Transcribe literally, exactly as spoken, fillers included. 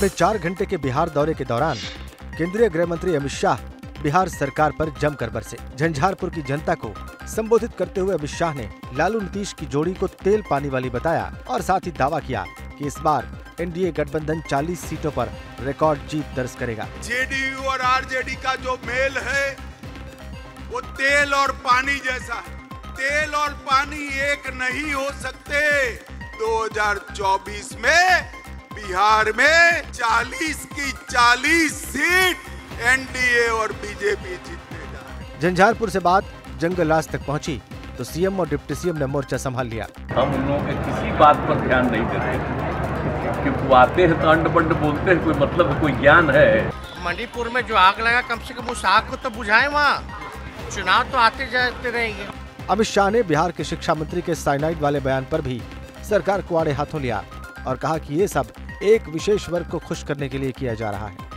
अपने चार घंटे के बिहार दौरे के दौरान केंद्रीय गृह मंत्री अमित शाह बिहार सरकार पर जमकर बरसे। झंझारपुर की जनता को संबोधित करते हुए अमित शाह ने लालू नीतीश की जोड़ी को तेल पानी वाली बताया और साथ ही दावा किया कि इस बार एनडीए गठबंधन चालीस सीटों पर रिकॉर्ड जीत दर्ज करेगा। जेडीयू और आरजेडी का जो मेल है वो तेल और पानी जैसा है। तेल और पानी एक नहीं हो सकते। दो हज़ार चौबीस में बिहार में चालीस की चालीस सीट एनडीए और बीजेपी जीतने जा रहे हैं। झंझारपुर से बात जंगल राज तक पहुंची तो सीएम और डिप्टी सीएम ने मोर्चा संभाल लिया। हम उन लोगों के किसी बात पर ध्यान नहीं देते क्योंकि वो आते हैं तो अंड बंड बोलते हैं, कोई मतलब है, कोई ज्ञान है। मणिपुर में जो आग लगा कम से कम उस आग को तो बुझाएं। वहाँ चुनाव तो आते जाते रहेंगे। अमित शाह ने बिहार के शिक्षा मंत्री के साइनाइड वाले बयान पर भी सरकार को आड़े हाथों लिया और कहा कि ये सब एक विशेष वर्ग को खुश करने के लिए किया जा रहा है।